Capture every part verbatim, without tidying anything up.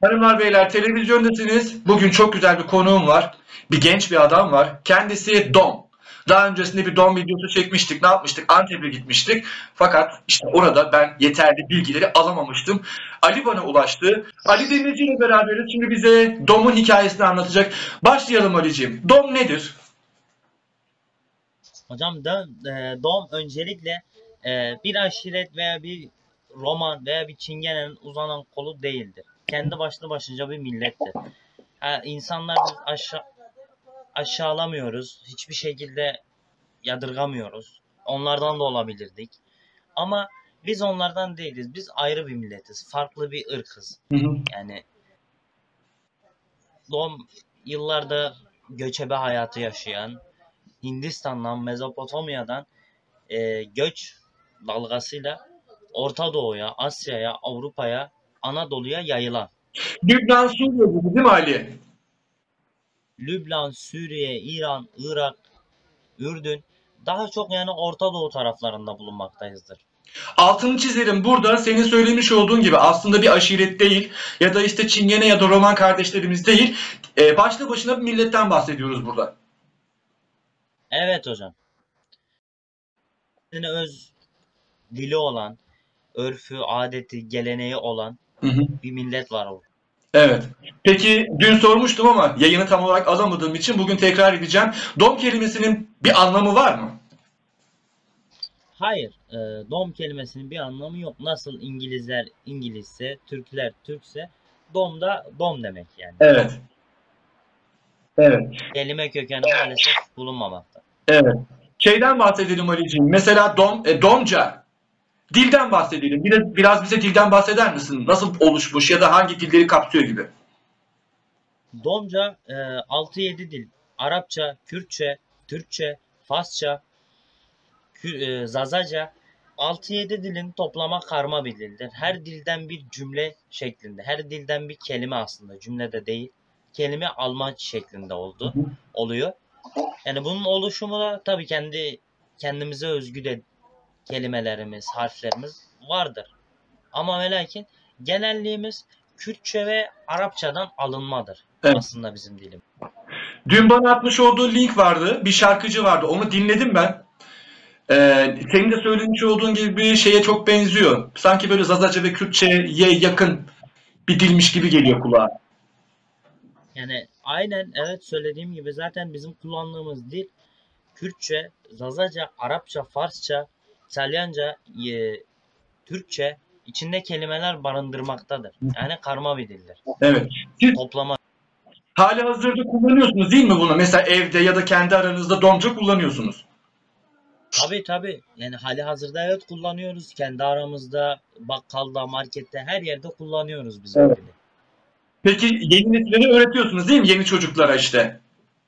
Hanımlar beyler televizyondasınız. Bugün çok güzel bir konuğum var. Bir genç bir adam var. Kendisi Dom. Daha öncesinde bir Dom videosu çekmiştik. Ne yapmıştık? Antep'e gitmiştik. Fakat işte orada ben yeterli bilgileri alamamıştım. Ali bana ulaştı. Ali Demirci ile beraberiz. Şimdi bize Dom'un hikayesini anlatacak. Başlayalım Ali'ciğim. Dom nedir? Hocam da e, Dom öncelikle e, bir aşiret veya bir roman veya bir çingenenin uzanan kolu değildir. Kendi başlı başınca bir millettir. Ha, insanlar biz aşağı, aşağılamıyoruz. Hiçbir şekilde yadırgamıyoruz. Onlardan da olabilirdik. Ama biz onlardan değiliz. Biz ayrı bir milletiz. Farklı bir ırkız. Hı hı. Yani Dom yıllarda göçebe hayatı yaşayan, Hindistan'dan, Mezopotamya'dan e, göç dalgasıyla Orta Doğu'ya, Asya'ya, Avrupa'ya, Anadolu'ya yayılan. Lübnan, Suriye gibi değil mi Ali? Lübnan, Suriye, İran, Irak, Ürdün, daha çok yani Orta Doğu taraflarında bulunmaktayızdır. Altını çizelim, burada senin söylemiş olduğun gibi aslında bir aşiret değil ya da işte Çingene ya da Roman kardeşlerimiz değil. Ee, başlı başına bir milletten bahsediyoruz burada. Evet hocam. Kendine öz dili olan, örfü, adeti, geleneği olan Hı hı. bir millet var orada. Evet. Peki dün sormuştum ama yayını tam olarak alamadığım için bugün tekrar edeceğim. Dom kelimesinin bir anlamı var mı? Hayır, e, dom kelimesinin bir anlamı yok. Nasıl İngilizler İngilizse, Türkler Türkse, dom da dom demek yani. Evet. Evet. Kelime kökeni maalesef bulunmamakta. Evet. Şeyden bahsedelim Ali'ciğim. Mesela dom, e, domca. Dilden bahsedelim. Biraz, biraz bize dilden bahseder misin? Nasıl oluşmuş ya da hangi dilleri kapsıyor gibi? Domca e, altı yedi dil. Arapça, Kürtçe, Türkçe, Farsça, Kü- e, Zazaca, altı yedi dilin toplama karma bir dildir. Her dilden bir cümle şeklinde, her dilden bir kelime aslında cümlede değil, kelime alma şeklinde oldu, oluyor. Yani bunun oluşumu da tabii kendi kendimize özgü de kelimelerimiz, harflerimiz vardır. Ama ve lakin genelliğimiz Kürtçe ve Arapçadan alınmadır Evet. aslında bizim dilimiz. Dün bana atmış olduğu link vardı. Bir şarkıcı vardı. Onu dinledim ben. Ee, senin de söylemiş olduğun gibi bir şeye çok benziyor. Sanki böyle Zazaca ve Kürtçe'ye yakın bir dilmiş gibi geliyor kulağa. Yani aynen evet söylediğim gibi zaten bizim kullandığımız dil Kürtçe, Zazaca, Arapça, Farsça, İtalyanca, e, Türkçe içinde kelimeler barındırmaktadır. Yani karma bir dildir. Evet. Siz Toplama. hali hazırda kullanıyorsunuz değil mi bunu? Mesela evde ya da kendi aranızda domca kullanıyorsunuz. Tabii tabii. Yani hali hazırda evet kullanıyoruz. Kendi aramızda, bakkalda, markette her yerde kullanıyoruz biz Evet. o dili. Peki yeni nesillere öğretiyorsunuz değil mi? Yeni çocuklara işte.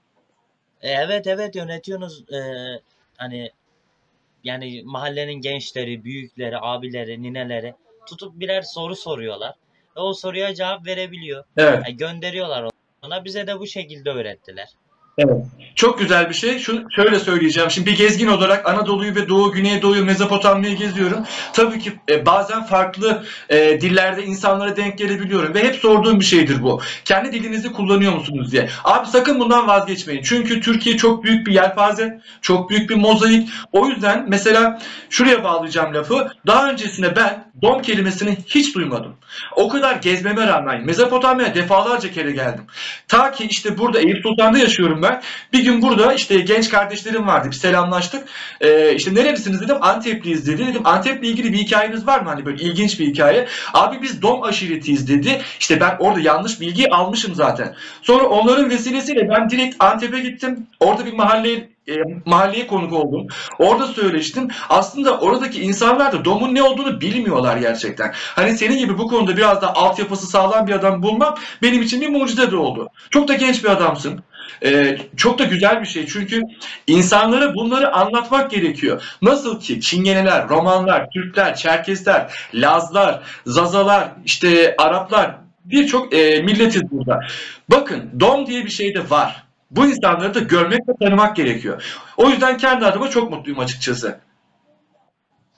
E, evet evet yönetiyorsunuz. E, hani yani mahallenin gençleri, büyükleri, abileri, nineleri tutup birer soru soruyorlar. Ve o soruya cevap verebiliyor. Evet. Yani gönderiyorlar ona. Bize de bu şekilde öğrettiler. Evet. Çok güzel bir şey. Şu, şöyle söyleyeceğim. Şimdi bir gezgin olarak Anadolu'yu ve Doğu, Güneydoğu'yu, Mezopotamya'yı geziyorum. Tabii ki e, bazen farklı e, dillerde insanlara denk gelebiliyorum. Ve hep sorduğum bir şeydir bu. Kendi dilinizi kullanıyor musunuz diye. Abi sakın bundan vazgeçmeyin. Çünkü Türkiye çok büyük bir yelpaze. Çok büyük bir mozaik. O yüzden mesela şuraya bağlayacağım lafı. Daha öncesinde ben Dom kelimesini hiç duymadım. O kadar gezmeme rağmen Mezopotamya'ya defalarca kere geldim. Ta ki işte burada Eyüp Sultan'da yaşıyorum ben. Bir gün burada işte genç kardeşlerim vardı. Bir selamlaştık. Ee, işte nerelisiniz dedim. Antepliyiz dedi. Dedim Antep'le ilgili bir hikayeniz var mı? Hani böyle ilginç bir hikaye. Abi biz Dom aşiretiyiz dedi. İşte ben orada yanlış bilgiyi almışım zaten. Sonra onların vesilesiyle ben direkt Antep'e gittim. Orada bir mahalleye e, mahalleye konuk oldum. Orada söyleştim. Aslında oradaki insanlar da Dom'un ne olduğunu bilmiyorlar gerçekten. Hani senin gibi bu konuda biraz da altyapısı sağlam bir adam bulmak benim için bir mucize de oldu. Çok da genç bir adamsın. Ee, çok da güzel bir şey. Çünkü insanlara bunları anlatmak gerekiyor. Nasıl ki Çingeneler, Romanlar, Türkler, Çerkesler, Lazlar, Zazalar, işte Araplar birçok e, milletiz burada. Bakın Dom diye bir şey de var. Bu insanları da görmek ve tanımak gerekiyor. O yüzden kendi adıma çok mutluyum açıkçası.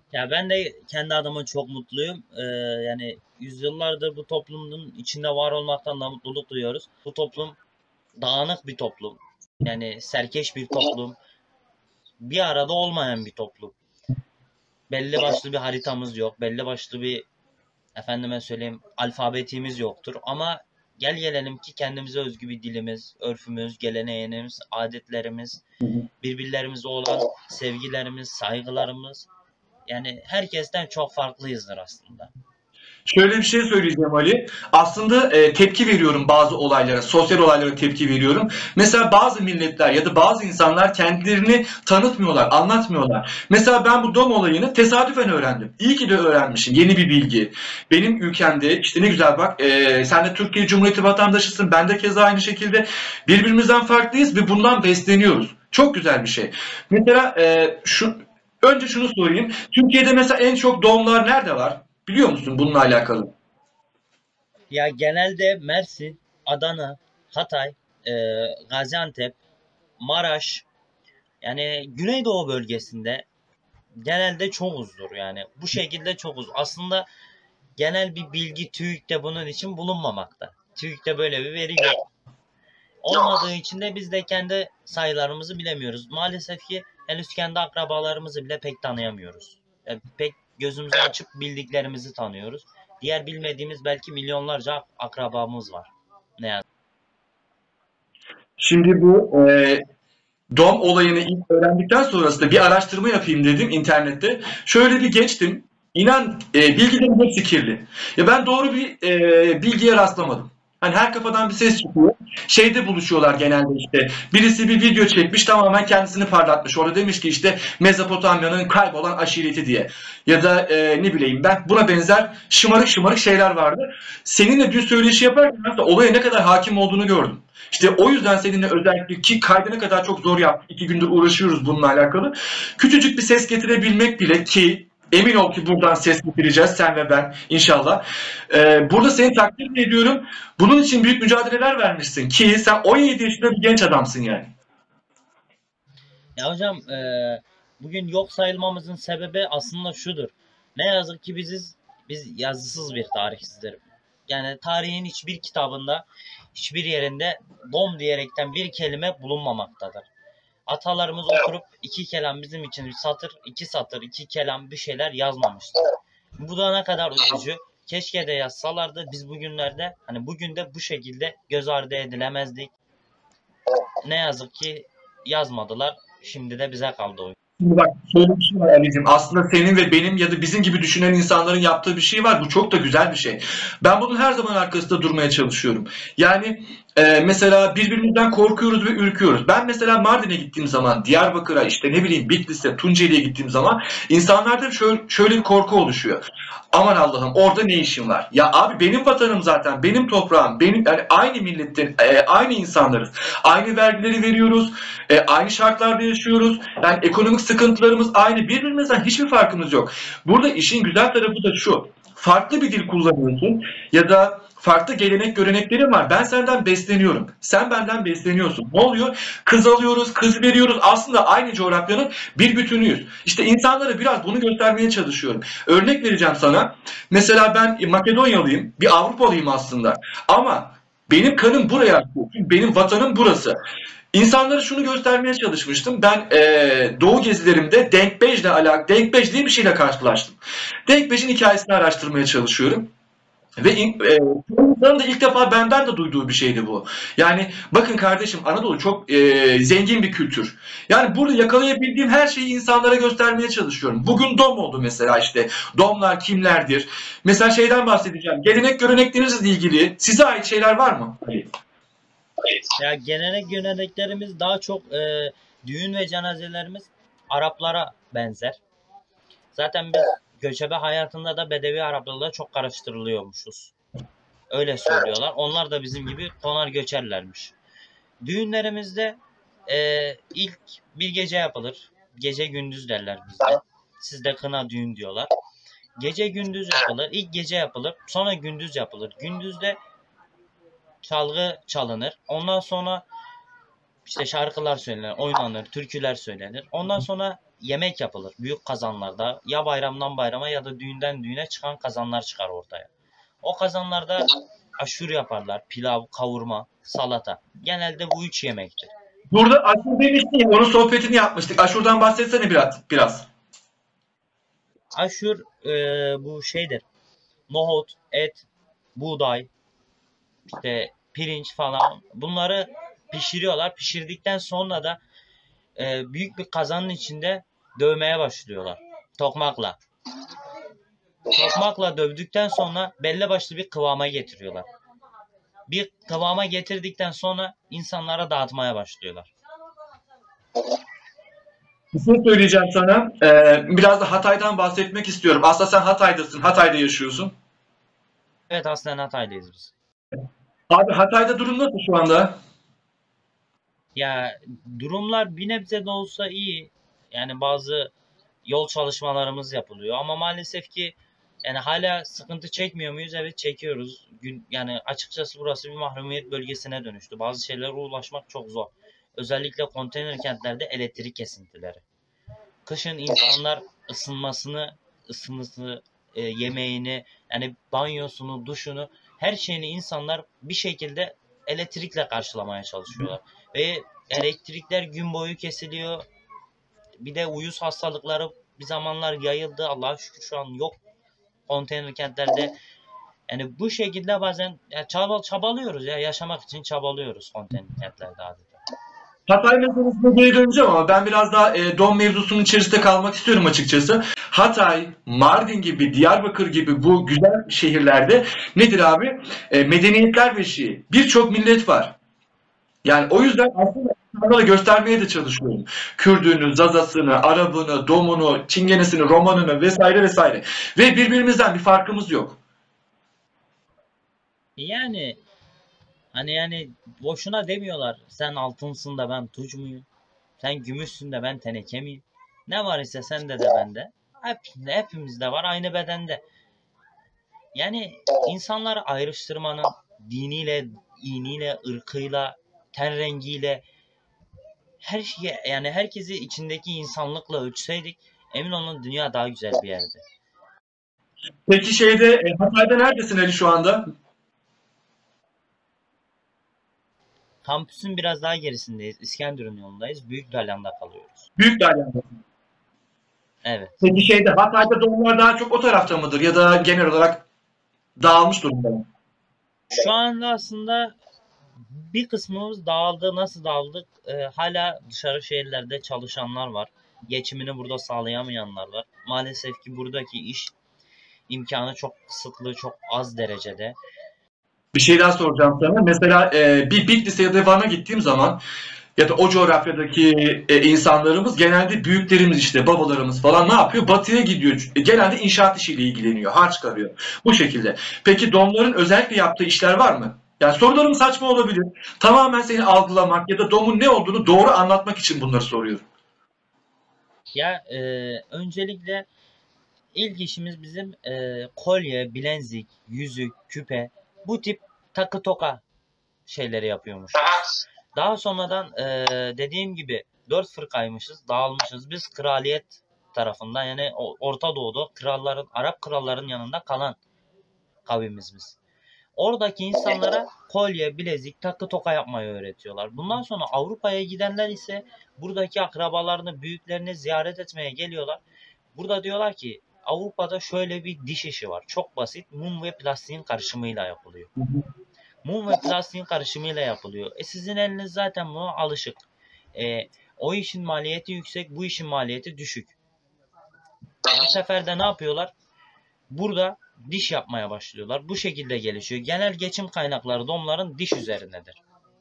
Ya ben de kendi adıma çok mutluyum. Ee, yani yüzyıllardır bu toplumun içinde var olmaktan da mutluluk duyuyoruz. Bu toplum dağınık bir toplum. Yani serkeş bir toplum. Bir arada olmayan bir toplum. Belli başlı bir haritamız yok. Belli başlı bir, efendime söyleyeyim, alfabetimiz yoktur. Ama gel gelelim ki kendimize özgü bir dilimiz, örfümüz, geleneğimiz, adetlerimiz, birbirlerimize olan sevgilerimiz, saygılarımız, yani herkesten çok farklıyızdır aslında. Şöyle bir şey söyleyeceğim Ali. Aslında e, tepki veriyorum bazı olaylara, sosyal olaylara tepki veriyorum. Mesela bazı milletler ya da bazı insanlar kendilerini tanıtmıyorlar, anlatmıyorlar. Mesela ben bu dom olayını tesadüfen öğrendim. İyi ki de öğrenmişim. Yeni bir bilgi. Benim ülkemde işte ne güzel bak, e, sen de Türkiye Cumhuriyeti vatandaşısın. Ben de keza aynı şekilde birbirimizden farklıyız ve bundan besleniyoruz. Çok güzel bir şey. Mesela e, şu önce şunu sorayım. Türkiye'de mesela en çok domlar nerede var? Biliyor musun bununla alakalı? Ya genelde Mersin, Adana, Hatay, e, Gaziantep, Maraş, yani Güneydoğu bölgesinde genelde çok uzdur yani. Bu şekilde çok uz. Aslında genel bir bilgi TÜİK'te bunun için bulunmamakta. TÜİK'te böyle bir veri yok. Olmadığı için de biz de kendi sayılarımızı bilemiyoruz. Maalesef ki henüz kendi akrabalarımızı bile pek tanıyamıyoruz. Yani pek gözümüzü açıp bildiklerimizi tanıyoruz. Diğer bilmediğimiz belki milyonlarca akrabamız var. Ne yazık. Şimdi bu e, dom olayını ilk öğrendikten sonrasında bir araştırma yapayım dedim internette. Şöyle bir geçtim. İnan e, bilgilerin hepsi kirli. Ya ben doğru bir e, bilgiye rastlamadım. Hani her kafadan bir ses çıkıyor. Şeyde buluşuyorlar genelde işte. Birisi bir video çekmiş, tamamen kendisini parlatmış. Orada demiş ki işte Mezopotamya'nın kaybolan aşireti diye. Ya da e, ne bileyim ben, buna benzer şımarık şımarık şeyler vardı. Seninle dün söyleşi yaparken aslında olaya ne kadar hakim olduğunu gördüm. İşte o yüzden seninle özellikle, ki kaydına kadar çok zor yaptık. İki gündür uğraşıyoruz bununla alakalı. Küçücük bir ses getirebilmek bile, ki emin ol ki buradan ses getireceğiz sen ve ben inşallah. Ee, burada seni takdir ediyorum. Bunun için büyük mücadeleler vermişsin ki sen on yedi yaşında bir genç adamsın yani. Ya hocam, e, bugün yok sayılmamızın sebebi aslında şudur. Ne yazık ki biziz, biz yazısız bir tarihsizdir. Yani tarihin hiçbir kitabında, hiçbir yerinde dom diyerekten bir kelime bulunmamaktadır. Atalarımız oturup iki kelam bizim için bir satır, iki satır, iki kelam bir şeyler yazmamıştır. Bu da ne kadar üzücü. Keşke de yazsalardı, biz bugünlerde, hani bugün de bu şekilde göz ardı edilemezdik. Ne yazık ki yazmadılar. Şimdi de bize kaldı o. Şimdi bak, şöyle bir şey var Ali'cim. Aslında senin ve benim ya da bizim gibi düşünen insanların yaptığı bir şey var. Bu çok da güzel bir şey. Ben bunun her zaman arkasında durmaya çalışıyorum. Yani e, mesela birbirimizden korkuyoruz ve ürküyoruz. Ben mesela Mardin'e gittiğim zaman, Diyarbakır'a, işte ne bileyim Bitlis'e, Tunceli'ye gittiğim zaman insanlarda şöyle, şöyle bir korku oluşuyor. Aman Allah'ım, orada ne işin var? Ya abi, benim vatanım zaten, benim toprağım, benim, yani aynı milletten, e, aynı insanlarız. Aynı vergileri veriyoruz, e, aynı şartlarda yaşıyoruz. Yani ekonomik sıkıntılarımız aynı. Birbirimizden hiçbir farkımız yok. Burada işin güzel tarafı da şu. Farklı bir dil kullanıyorsun ya da farklı gelenek göreneklerim var. Ben senden besleniyorum. Sen benden besleniyorsun. Ne oluyor? Kız alıyoruz, kız veriyoruz. Aslında aynı coğrafyanın bir bütünüyüz. İşte insanlara biraz bunu göstermeye çalışıyorum. Örnek vereceğim sana. Mesela ben Makedonyalıyım. Bir Avrupalıyım aslında. Ama benim kanım buraya akıyor. Çünkü benim vatanım burası. İnsanlara şunu göstermeye çalışmıştım. Ben eee, Doğu gezilerimde Denkbej'le alakalı, Denkbej diye bir şeyle karşılaştım. Denkbej'in hikayesini araştırmaya çalışıyorum. Ve in- eee, çoğunlukların da ilk defa benden de duyduğu bir şeydi bu. Yani bakın kardeşim, Anadolu çok eee, zengin bir kültür. Yani burada yakalayabildiğim her şeyi insanlara göstermeye çalışıyorum. Bugün dom oldu mesela işte. Domlar kimlerdir? Mesela şeyden bahsedeceğim. Gelenek göreneklerinizle ilgili size ait şeyler var mı? Ali? Ya gelenek göreneklerimiz daha çok, e, düğün ve cenazelerimiz Araplara benzer. Zaten biz göçebe hayatında da Bedevi Araplarla çok karıştırılıyormuşuz. Öyle söylüyorlar. Onlar da bizim gibi konar göçerlermiş. Düğünlerimizde e, ilk bir gece yapılır. Gece gündüz derler bizde. Sizde kına düğün diyorlar. Gece gündüz yapılır. İlk gece yapılır. Sonra gündüz yapılır. Gündüzde çalgı çalınır. Ondan sonra işte şarkılar söylenir, oynanır, türküler söylenir. Ondan sonra yemek yapılır. Büyük kazanlarda ya bayramdan bayrama ya da düğünden düğüne çıkan kazanlar çıkar ortaya. O kazanlarda aşure yaparlar. Pilav, kavurma, salata. Genelde bu üç yemektir. Burada aşure demiştin ya, onun sohbetini yapmıştık. Aşurdan bahsetsene biraz. biraz. Aşur e, bu şeydir. Nohut, et, buğday, işte pirinç falan. Bunları pişiriyorlar. Pişirdikten sonra da e, büyük bir kazanın içinde dövmeye başlıyorlar. Tokmakla. Tokmakla dövdükten sonra belli başlı bir kıvama getiriyorlar. Bir kıvama getirdikten sonra insanlara dağıtmaya başlıyorlar. Bir şey söyleyeceğim sana. Ee, biraz da Hatay'dan bahsetmek istiyorum. Aslında sen Hatay'dasın. Hatay'da yaşıyorsun. Evet, aslen Hataylıyız biz. Abi Hatay'da durum nasıl şu anda? Ya durumlar bir nebze de olsa iyi. Yani bazı yol çalışmalarımız yapılıyor ama maalesef ki yani hala sıkıntı çekmiyor muyuz? Evet, çekiyoruz. Gün, yani açıkçası burası bir mahrumiyet bölgesine dönüştü. Bazı şeylere ulaşmak çok zor. Özellikle konteyner kentlerde elektrik kesintileri. Kışın insanlar ısınmasını, ısınması, e, yemeğini, yani banyosunu, duşunu, her şeyini insanlar bir şekilde elektrikle karşılamaya çalışıyorlar. Ve elektrikler gün boyu kesiliyor. Bir de uyuz hastalıkları bir zamanlar yayıldı. Allah'a şükür şu an yok konteyner kentlerde. Yani bu şekilde bazen ya çaba, çabalıyoruz ya, yaşamak için çabalıyoruz konteyner kentlerde adeta. Hatay meselesine geri döneceğim ama ben biraz daha e, don mevzusunun içerisinde kalmak istiyorum açıkçası. Hatay, Mardin gibi, Diyarbakır gibi bu güzel şehirlerde nedir abi? E, medeniyetler beşiği. Birçok millet var. Yani o yüzden aslında insanlara göstermeye de çalışıyorum. Kürdünü, Zazasını, Arabını, Domunu, Çingenesini, Romanını vesaire vesaire. Ve birbirimizden bir farkımız yok. Yani hani yani boşuna demiyorlar. Sen altınsın da ben tuç muyum? Sen gümüşsün de ben teneke miyim? Ne var ise sende de bende. Hep, hepimizde var aynı bedende. Yani insanları ayrıştırmanın diniyle, iniyle, ırkıyla, ten rengiyle her şeyi, yani herkesi içindeki insanlıkla ölçseydik emin olun dünya daha güzel bir yerde. Peki şeyde e, Hatay'da neredesin Ali şu anda? Kampüsün biraz daha gerisindeyiz. İskenderun yolundayız. Büyük Dalyan'da kalıyoruz. Büyük Dalyan'da. Evet. Peki şeyde Hatay'da doğumlar daha çok o tarafta mıdır ya da genel olarak dağılmış durumda mı? Şu anda aslında bir kısmımız dağıldı. Nasıl dağıldık? Ee, hala dışarı şehirlerde çalışanlar var. Geçimini burada sağlayamayanlar var. Maalesef ki buradaki iş imkanı çok kısıtlı, çok az derecede. Bir şey daha soracağım sana. Mesela e, bir Bitlis'e ya da Van'a gittiğim zaman ya da o coğrafyadaki e, insanlarımız genelde büyüklerimiz işte babalarımız falan ne yapıyor? Batıya gidiyor. E, genelde inşaat işiyle ilgileniyor. Harç çıkarıyor. Bu şekilde. Peki domların özellikle yaptığı işler var mı? Yani sorularım saçma olabilir. Tamamen seni algılamak ya da domun ne olduğunu doğru anlatmak için bunları soruyorum. Ya e, öncelikle ilk işimiz bizim e, kolye, bilezik, yüzük, küpe, bu tip takı toka şeyleri yapıyormuş. Daha sonradan e, dediğim gibi dört fırkaymışız, dağılmışız. Biz kraliyet tarafından, yani Orta Doğu'da kralların, Arap kralların yanında kalan kavimiz biz. Oradaki insanlara kolye, bilezik, takı toka yapmayı öğretiyorlar. Bundan sonra Avrupa'ya gidenler ise buradaki akrabalarını, büyüklerini ziyaret etmeye geliyorlar. Burada diyorlar ki Avrupa'da şöyle bir diş işi var. Çok basit. Mum ve plastiğin karışımıyla yapılıyor. Mum ve plastiğin karışımıyla yapılıyor. E sizin eliniz zaten buna alışık. E, o işin maliyeti yüksek, bu işin maliyeti düşük. Bu sefer de ne yapıyorlar? Burada diş yapmaya başlıyorlar. Bu şekilde gelişiyor. Genel geçim kaynakları domların diş üzerindedir.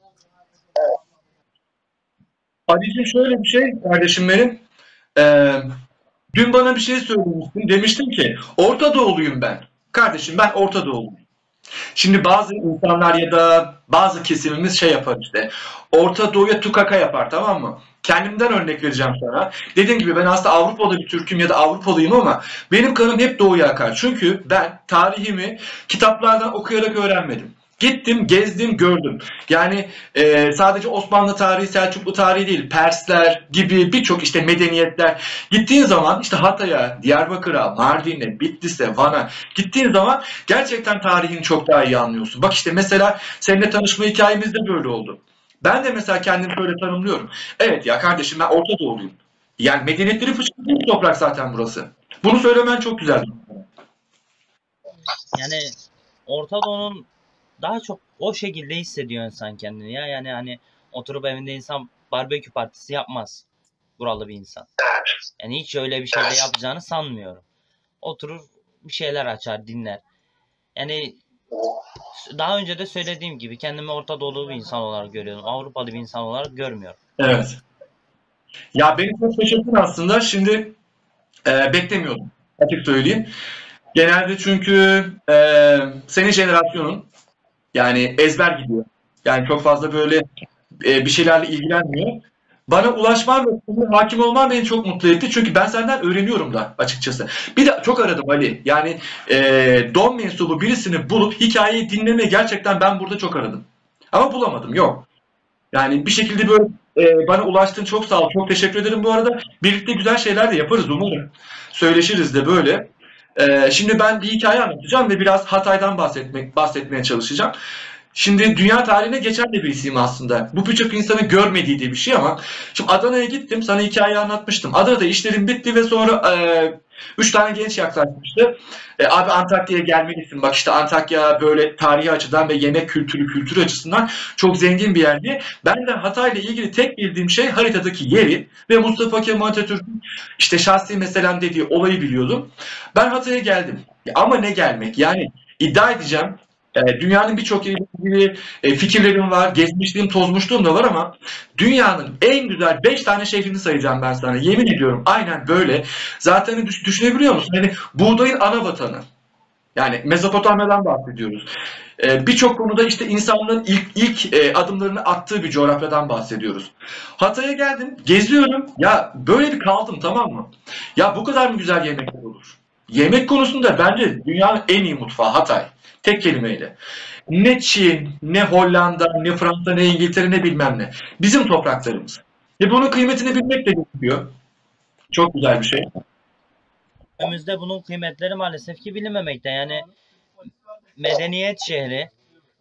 Ali'cim şöyle bir şey kardeşim benim. Ee, dün bana bir şey söylemiştin. Demiştim ki Orta Doğuluyum ben. Kardeşim ben Orta Doğuluyum. Şimdi bazı insanlar ya da bazı kesimimiz şey yapar işte. Orta Doğu'ya tukaka yapar, tamam mı? Kendimden örnek vereceğim sana. Dediğim gibi ben aslında Avrupalı bir Türk'üm ya da Avrupalıyım ama benim kanım hep Doğu'ya akar. Çünkü ben tarihimi kitaplardan okuyarak öğrenmedim. Gittim, gezdim, gördüm. Yani e, sadece Osmanlı tarihi, Selçuklu tarihi değil, Persler gibi birçok işte medeniyetler. Gittiğin zaman işte Hatay'a, Diyarbakır'a, Mardin'e, Bitlis'e, Van'a gittiğin zaman gerçekten tarihini çok daha iyi anlıyorsun. Bak işte mesela seninle tanışma hikayemiz de böyle oldu. Ben de mesela kendimi böyle tanımlıyorum. Evet ya kardeşim, ben Orta Doğuluyum. Yani medeniyetleri fışkırtıyor bir toprak zaten burası. Bunu söylemen çok güzel. Yani Orta Doğu'nun daha çok o şekilde hissediyor insan kendini ya. Yani hani oturup evinde insan barbekü partisi yapmaz. Buralı bir insan. Yani hiç öyle bir şey de yapacağını sanmıyorum. Oturur bir şeyler açar, dinler. Yani daha önce de söylediğim gibi kendimi Orta Doğulu bir insan olarak görüyorum. Avrupalı bir insan olarak görmüyorum. Evet. Ya beni çok şaşırttın aslında. Şimdi e, beklemiyordum. Açık söyleyeyim. Genelde çünkü e, senin jenerasyonun yani ezber gidiyor. Yani çok fazla böyle e, bir şeylerle ilgilenmiyor. Bana ulaşman ve konuya hakim olman beni çok mutlu etti. Çünkü ben senden öğreniyorum da açıkçası. Bir de çok aradım Ali. Yani e, Don mensubu birisini bulup hikayeyi dinlemeye gerçekten ben burada çok aradım. Ama bulamadım. Yok. Yani bir şekilde böyle e, bana ulaştın, çok sağ ol. Çok teşekkür ederim bu arada. Birlikte güzel şeyler de yaparız umarım. Söyleşiriz de böyle. E, şimdi ben bir hikaye anlatacağım ve biraz Hatay'dan bahsetmek bahsetmeye çalışacağım. Şimdi dünya tarihine geçen de birisiyim aslında. Bu birçok insanın görmediği de bir şey ama şimdi Adana'ya gittim, sana hikayeyi anlatmıştım. Adana'da işlerim bitti ve sonra e, üç tane genç yaklaşmıştı. E, abi Antakya'ya gelmelisin. Bak işte Antakya böyle tarihi açıdan ve yemek kültürü, kültür açısından çok zengin bir yer diye. Ben de Hatay'la ilgili tek bildiğim şey haritadaki yeri ve Mustafa Kemal Atatürk'ün işte şahsi meselem dediği olayı biliyordum. Ben Hatay'a geldim. Ya ama ne gelmek? Yani iddia edeceğim. E, dünyanın birçok yeriyle ilgili e, fikirlerim var, gezmişliğim, tozmuşluğum da var ama dünyanın en güzel beş tane şehrini sayacağım ben sana. Yemin ediyorum aynen böyle. Zaten hani düş- düşünebiliyor musun? Hani buğdayın ana vatanı. Yani Mezopotamya'dan bahsediyoruz. E, birçok konuda işte insanlığın ilk ilk e, adımlarını attığı bir coğrafyadan bahsediyoruz. Hatay'a geldim, geziyorum. Ya böyle bir kaldım, tamam mı? Ya bu kadar mı güzel yemekler olur? Yemek konusunda bence dünyanın en iyi mutfağı Hatay. Tek kelimeyle. Ne Çin, ne Hollanda, ne Fransa, ne İngiltere, ne bilmem ne. Bizim topraklarımız. Ve bunun kıymetini bilmek de gerekiyor. Çok güzel bir şey. Günümüzde bunun kıymetleri maalesef ki bilinmemekte. Yani medeniyet şehri.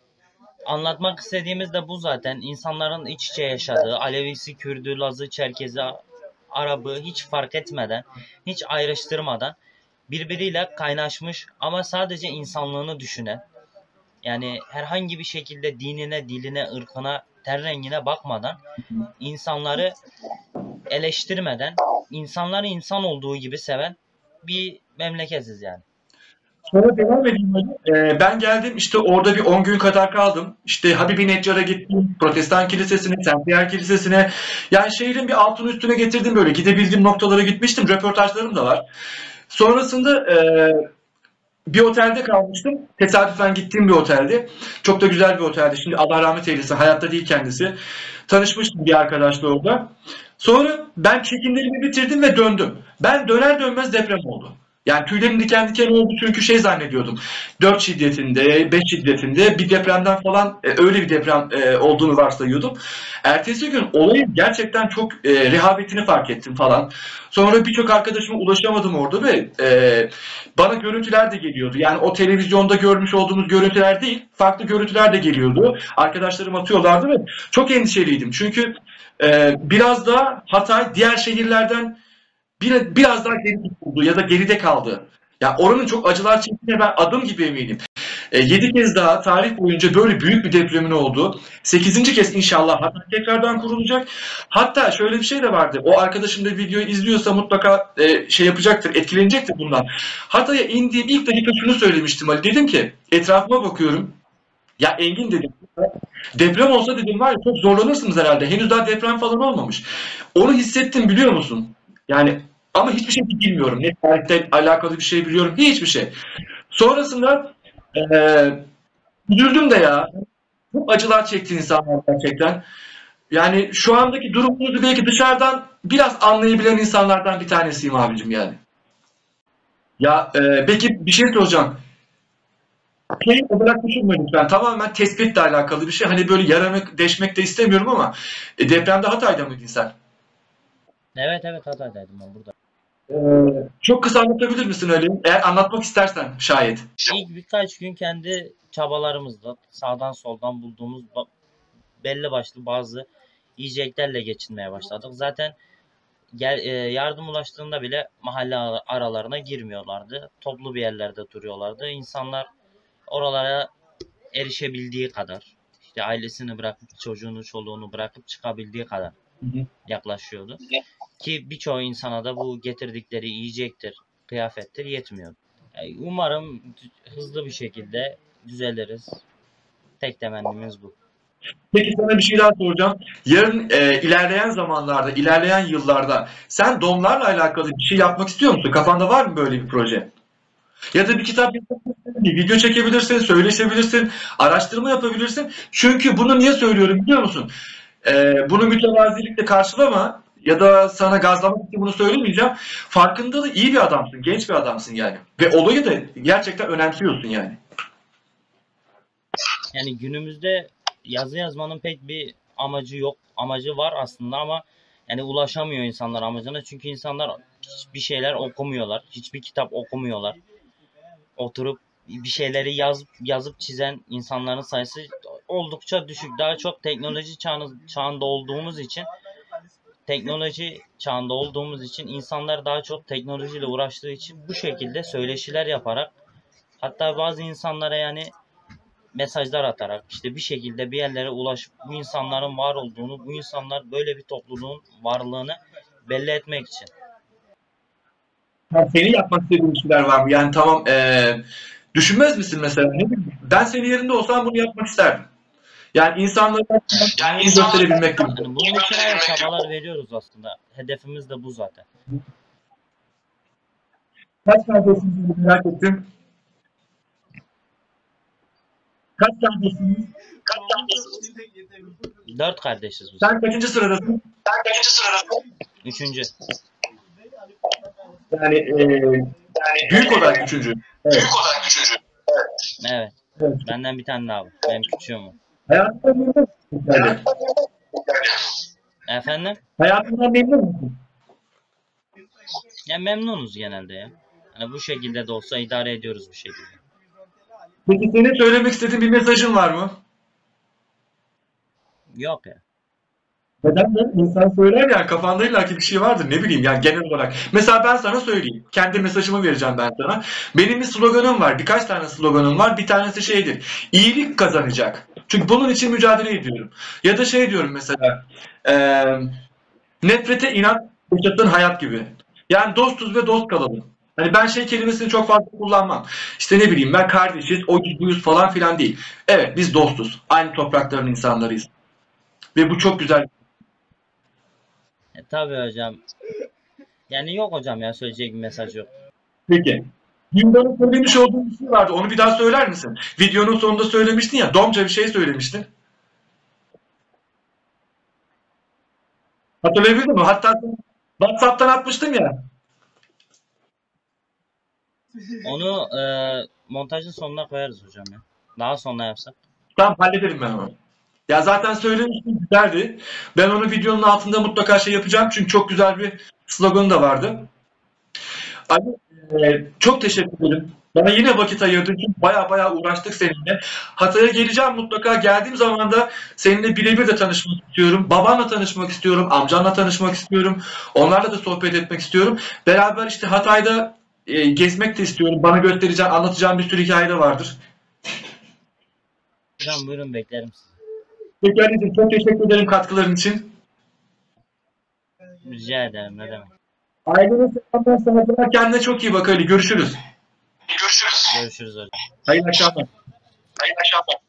Anlatmak istediğimiz de bu zaten. İnsanların iç içe yaşadığı, Alevisi, Kürdü, Lazı, Çerkezi, Arabı hiç fark etmeden, hiç ayrıştırmadan birbiriyle kaynaşmış ama sadece insanlığını düşünen, yani herhangi bir şekilde dinine, diline, ırkına, ten rengine bakmadan, insanları eleştirmeden, insanları insan olduğu gibi seven bir memleketiz yani. Sonra devam edeyim hadi. Ee, ben geldim işte orada bir on gün kadar kaldım. İşte Habibi Neccar'a gittim. Protestan Kilisesi'ne, Saint Pierre Kilisesi'ne. Yani şehrin bir altını üstüne getirdim böyle. Gidebildiğim noktalara gitmiştim. Röportajlarım da var. Sonrasında e, bir otelde kalmıştım. Tesadüfen gittiğim bir oteldi. Çok da güzel bir oteldi. Şimdi Allah rahmet eylesin. Hayatta değil kendisi. Tanışmıştım bir arkadaşla orada. Sonra ben çekimlerimi bitirdim ve döndüm. Ben döner dönmez deprem oldu. Yani tüylerim diken diken oldu çünkü şey zannediyordum. dört şiddetinde, beş şiddetinde bir depremden falan e, öyle bir deprem e, olduğunu varsayıyordum. Ertesi gün olayın gerçekten çok e, rehavetini fark ettim falan. Sonra birçok arkadaşıma ulaşamadım orada ve e, bana görüntüler de geliyordu. Yani o televizyonda görmüş olduğumuz görüntüler değil, farklı görüntüler de geliyordu. Arkadaşlarım atıyorlardı ve çok endişeliydim. Çünkü e, biraz daha Hatay diğer şehirlerden bir, biraz daha geri tutuldu ya da geride kaldı. Ya oranın çok acılar çektiğine ben adım gibi eminim. E, yedi kez daha tarih boyunca böyle büyük bir depremin olduğu. Sekizinci kez inşallah Hatay tekrardan kurulacak. Hatta şöyle bir şey de vardı. O arkadaşım da videoyu izliyorsa mutlaka e, şey yapacaktır, etkilenecektir bundan. Hatay'a indiğim ilk dakika şunu söylemiştim Ali. Dedim ki etrafıma bakıyorum. Ya Engin dedim. Deprem olsa dedim var ya çok zorlanırsınız herhalde. Henüz daha deprem falan olmamış. Onu hissettim biliyor musun? Yani ama hiçbir şey bilmiyorum. Ne tarihte alakalı bir şey biliyorum. Hiçbir şey. Sonrasında eee üzüldüm de ya. Çok acılar çekti insanlar gerçekten. Yani şu andaki durumunuzu belki dışarıdan biraz anlayabilen insanlardan bir tanesiyim abicim yani. Ya eee, peki bir şey soracağım. Şey olarak düşünme lütfen. Tamamen tespitle alakalı bir şey. Hani böyle yaramak, deşmek de istemiyorum ama e, depremde Hatay'da mıydın sen? Evet evet Hatay'daydım ben burada. Ee, çok kısa anlatabilir misin öyle? Eğer anlatmak istersen şayet. İlk birkaç gün kendi çabalarımızla sağdan soldan bulduğumuz ba- belli başlı bazı yiyeceklerle geçinmeye başladık. Zaten gel, e, yardım ulaştığında bile mahalle ara- aralarına girmiyorlardı. Toplu bir yerlerde duruyorlardı. İnsanlar oralara erişebildiği kadar, işte ailesini bırakıp çocuğunu çoluğunu bırakıp çıkabildiği kadar Hı hı. yaklaşıyordu. Ki birçoğu insana da bu getirdikleri yiyecektir, kıyafettir yetmiyor. Yani umarım hızlı bir şekilde düzeliriz. Tek temennimiz bu. Peki sana bir şey daha soracağım. Yarın e, ilerleyen zamanlarda, ilerleyen yıllarda sen donlarla alakalı bir şey yapmak istiyor musun? Kafanda var mı böyle bir proje? Ya da bir kitap yazabilirsin, bir video çekebilirsin, söyleşebilirsin, araştırma yapabilirsin. Çünkü bunu niye söylüyorum biliyor musun? Ee, bunu mütevazilikle karşılama ya da sana gazlamak için bunu söylemeyeceğim. Farkındalığı iyi bir adamsın, genç bir adamsın yani. Ve olayı da gerçekten önemsiyorsun yani. Yani günümüzde yazı yazmanın pek bir amacı yok. Amacı var aslında ama yani ulaşamıyor insanlar amacına. Çünkü insanlar hiçbir şeyler okumuyorlar. Hiçbir kitap okumuyorlar. Oturup bir şeyleri yazıp yazıp çizen insanların sayısı oldukça düşük. Daha çok teknoloji çağını, çağında olduğumuz için teknoloji çağında olduğumuz için insanlar daha çok teknolojiyle uğraştığı için bu şekilde söyleşiler yaparak, hatta bazı insanlara yani mesajlar atarak işte bir şekilde bir yerlere ulaşıp bu insanların var olduğunu, bu insanlar böyle bir topluluğun varlığını belli etmek için. Yani senin yapmak istediğin şeyler var mı? Yani tamam eee, düşünmez misin mesela? Ne bileyim, ben senin yerinde olsam bunu yapmak isterdim. Yani insanlara Yani bunu gösterebilmek gibi. Yani bunun için evet çabalar veriyoruz aslında. Hedefimiz de bu zaten. Kaç kardeşsiniz merak ettim. Kaç kardeşsiniz? Dört kardeşiz biz. Sen kaçıncı sıradasın? Üçüncü. Yani eee büyük olarak üçüncü. Evet. Evet. Evet. Benden bir tane daha var. Benim küçüğüm o. Hayatından memnun musun? Yani? Efendim? Hayatından memnun musun? Ya memnunuz genelde ya. Hani bu şekilde de olsa idare ediyoruz bir şekilde. Peki senin söylemek istediğin bir mesajın var mı? Yok ya. Neden de insan söyler ya kafanda illaki bir şey vardır ne bileyim yani genel olarak. Mesela ben sana söyleyeyim. Kendi mesajımı vereceğim ben sana. Benim bir sloganım var. Birkaç tane sloganım var. Bir tanesi şeydir. İyilik kazanacak. Çünkü bunun için mücadele ediyorum. Ya da şey diyorum mesela. eee, nefrete inat yaşadığın hayat gibi. Yani dostuz ve dost kalalım. Hani ben şey kelimesini çok fazla kullanmam. İşte ne bileyim ben kardeşiz, o buyuz falan filan değil. Evet biz dostuz. Aynı toprakların insanlarıyız. Ve bu çok güzel. E, tabii hocam. Yani yok hocam ya söyleyecek bir mesaj yok. Peki. Gündoğan'ın söylemiş olduğu bir şey vardı. Onu bir daha söyler misin? Videonun sonunda söylemiştin ya. Domca bir şey söylemiştin. Hatırlayabildin mi? Hatta WhatsApp'tan atmıştım ya. Onu e, montajın sonuna koyarız hocam ya. Daha sonra yapsak. Tamam hallederim ben onu. Ya zaten söylemiştim güzeldi. Ben onu videonun altında mutlaka şey yapacağım. Çünkü çok güzel bir sloganı da vardı. Ali, e, çok teşekkür ederim. Bana yine vakit ayırdın çünkü baya baya uğraştık seninle. Hatay'a geleceğim mutlaka. Geldiğim zaman da seninle birebir de tanışmak istiyorum. Babanla tanışmak istiyorum. Amcanla tanışmak istiyorum. Onlarla da sohbet etmek istiyorum. Beraber işte Hatay'da e, gezmek de istiyorum. Bana göstereceğin, anlatacağın bir sürü hikaye de vardır. Hocam buyurun beklerim sizi. Peki Ali'cim çok teşekkür ederim katkıların için. Rica ederim ne demek. Ailene selamlar sana. Kendine çok iyi bak Ali. Görüşürüz. Görüşürüz hocam. Hayırlı akşamlar. Hayırlı akşamlar.